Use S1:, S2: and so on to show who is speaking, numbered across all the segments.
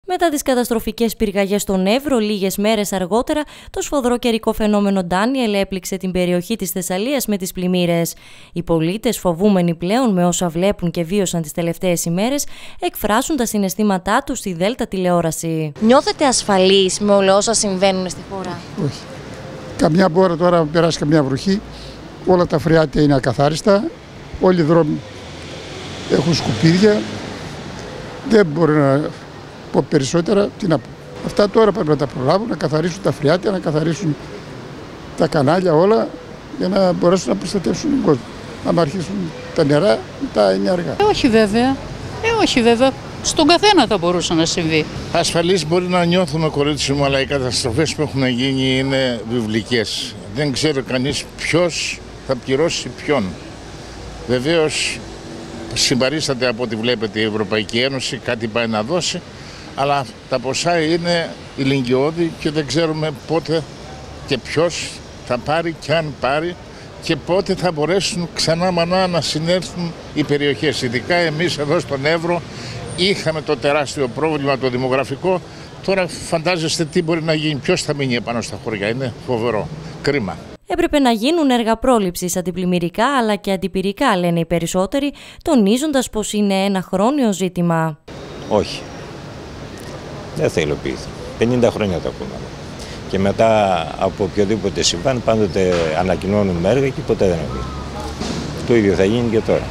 S1: Μετά τις καταστροφικές πυρκαγιές στον Εύρο, λίγες μέρες αργότερα, το σφοδρό καιρικό φαινόμενο Ντάνιελ έπληξε την περιοχή της Θεσσαλίας με τις πλημμύρες. Οι πολίτες, φοβούμενοι πλέον με όσα βλέπουν και βίωσαν τις τελευταίες ημέρες, εκφράσουν τα συναισθήματά τους στη Δέλτα τηλεόραση. Νιώθετε ασφαλείς με όλα όσα συμβαίνουν στη χώρα?
S2: Όχι. Καμιά ώρα τώρα περάσει καμιά βροχή, όλα τα φρεάτια είναι ακαθάριστα, όλοι οι δρόμοι έχουν σκουπίδια. Δεν μπορεί να πω περισσότερα, τι να πω. Αυτά τώρα πρέπει να τα προλάβουν, να καθαρίσουν τα φρεάτια, να καθαρίσουν τα κανάλια όλα, για να μπορέσουν να προστατεύσουν τον κόσμο. Αν αρχίσουν τα νερά, μετά είναι αργά.
S3: Όχι βέβαια. Όχι βέβαια. Στον καθένα θα μπορούσε να συμβεί.
S4: Ασφαλής μπορεί να νιώθουμε, κορίτσι μου, αλλά οι καταστροφές που έχουν γίνει είναι βιβλικές. Δεν ξέρει κανείς ποιος θα πληρώσει ποιον. Βεβαίως συμπαρίσταται από ό,τι βλέπετε η Ευρωπαϊκή Ένωση, κάτι πάει να δώσει, αλλά τα ποσά είναι ηλικιώδη και δεν ξέρουμε πότε και ποιος θα πάρει και αν πάρει και πότε θα μπορέσουν ξανά να συνέλθουν οι περιοχές. Ειδικά εμείς εδώ στον Εύρο είχαμε το τεράστιο πρόβλημα το δημογραφικό. Τώρα φαντάζεστε τι μπορεί να γίνει, ποιος θα μείνει επάνω στα χωριά. Είναι φοβερό, κρίμα.
S1: Έπρεπε να γίνουν έργα πρόληψης αντιπλημμυρικά αλλά και αντιπυρικά, λένε οι περισσότεροι, τονίζοντας πως είναι ένα χρόνιο ζήτημα.
S5: Όχι. Δεν θα υλοποιηθεί. 50 χρόνια το ακούμε. Και μετά από οποιοδήποτε συμβάν πάντοτε ανακοινώνουμε έργα και ποτέ δεν ακούει. Το ίδιο θα γίνει και τώρα.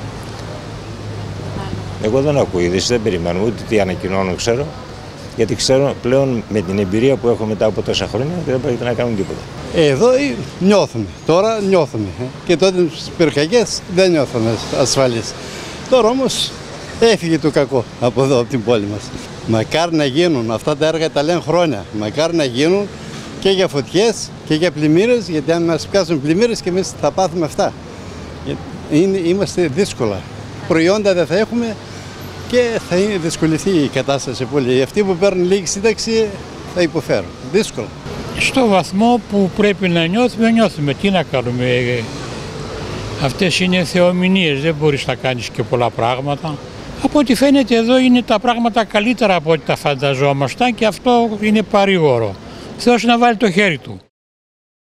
S5: Εγώ δεν ακούω είδηση, δεν περιμένω ούτε τι ανακοινώνω, ξέρω. Γιατί ξέρω πλέον με την εμπειρία που έχω μετά από τόσα χρόνια δεν πρέπει να κάνουν τίποτα.
S6: Εδώ νιώθουμε, τώρα νιώθουμε. Και τότε στις πυρκαγιές δεν νιώθουμε ασφαλείς. Τώρα όμως έφυγε το κακό από εδώ, από την πόλη μας. Μακάρι να γίνουν, αυτά τα έργα τα λένε χρόνια. Μακάρι να γίνουν και για φωτιές και για πλημμύρες, γιατί αν μας πιάσουν πλημμύρες και εμείς θα πάθουμε αυτά. Είμαστε δύσκολα. Προϊόντα δεν θα έχουμε και θα δυσκολευτεί η κατάσταση πολύ. Αυτοί που παίρνουν λίγη σύνταξη θα υποφέρουν. Δύσκολα.
S7: Στο βαθμό που πρέπει να νιώθουμε, νιώθουμε. Τι να κάνουμε. Αυτές είναι θεομηνίες, δεν μπορείς να κάνεις και πολλά πράγματα. Από ό,τι φαίνεται εδώ είναι τα πράγματα καλύτερα από ό,τι τα φανταζόμασταν και αυτό είναι παρήγορο. Θεός να βάλει το χέρι του.